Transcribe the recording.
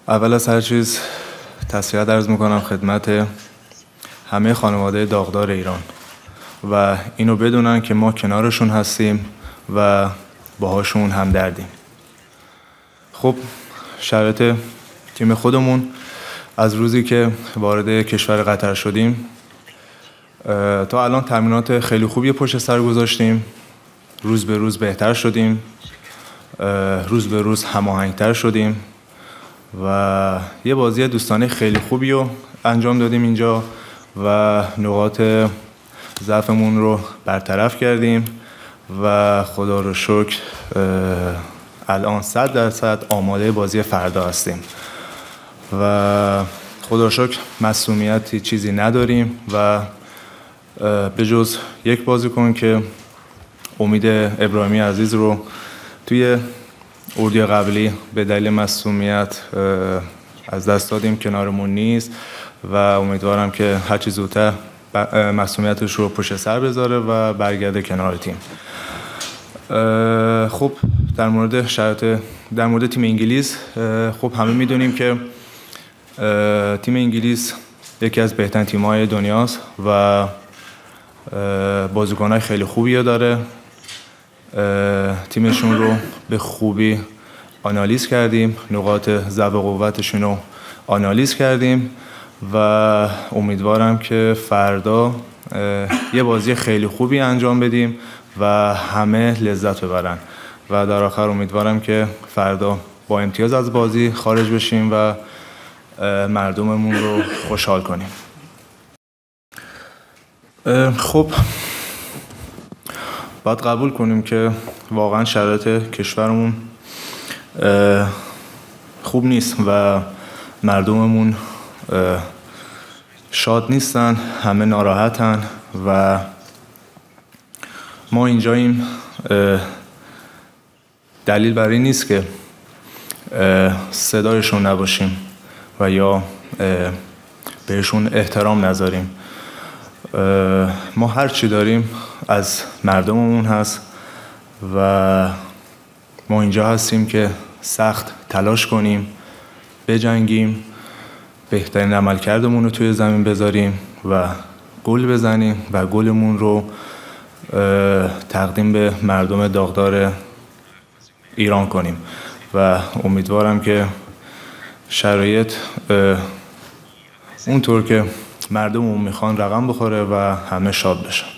اول از هر چیز تسلیت عرض میکنم خدمت همه خانواده داغدار ایران و اینو بدونن که ما کنارشون هستیم و باهاشون همدردیم. خب شرایط تیم خودمون از روزی که وارد کشور قطر شدیم تا الان تمرینات خیلی خوبی پشت سر گذاشتیم. روز به روز بهتر شدیم، روز به روز هماهنگتر شدیم و یه بازی دوستانه خیلی خوبی رو انجام دادیم اینجا و نقاط ضعفمون رو برطرف کردیم و خدا رو شکر الان 100% آماده بازی فردا هستیم و خدا رو شکر معصومیتی چیزی نداریم و به جز یک بازیکن که امید ابراهیمی عزیز رو توی اردوی قبلی به دلیل معصومیت از دست دادیم، کنارمون نیست و امیدوارم که هر چه زودتر معصومیتش رو پشت سر بذاره و برگرده کنار تیم. خب در مورد تیم انگلیس، خب همه میدونیم که تیم انگلیس یکی از بهترین تیم‌های دنیاست و بازیکن‌های خیلی خوبی داره. تیمشون رو به خوبی آنالیز کردیم، نقاط ضعف و قوتشون رو آنالیز کردیم و امیدوارم که فردا یه بازی خیلی خوبی انجام بدیم و همه لذت ببرن و در آخر امیدوارم که فردا با امتیاز از بازی خارج بشیم و مردممون رو خوشحال کنیم. خب باید قبول کنیم که واقعا شرایط کشورمون خوب نیست و مردممون شاد نیستن، همه ناراحتن و ما اینجاییم. دلیل بر این نیست که صدایشون نباشیم و یا بهشون احترام نذاریم. ما هر چی داریم از مردممون هست و ما اینجا هستیم که سخت تلاش کنیم، بجنگیم، بهترین عملکردمون رو توی زمین بذاریم و گل بزنیم و گلمون رو تقدیم به مردم داغدار ایران کنیم و امیدوارم که شرایط اونطور که مردممون میخوان رقم بخوره و همه شاد بشن.